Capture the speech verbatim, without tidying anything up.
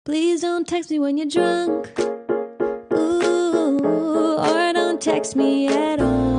Please don't text me when you're drunk. Ooh, or don't text me at all.